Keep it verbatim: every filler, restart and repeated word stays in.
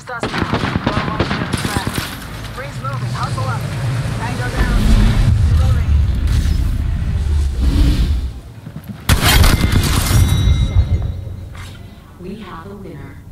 suspect. Go along to the track. Rings moving. Hustle up. Tango down. Reloading. Seven. We have a winner.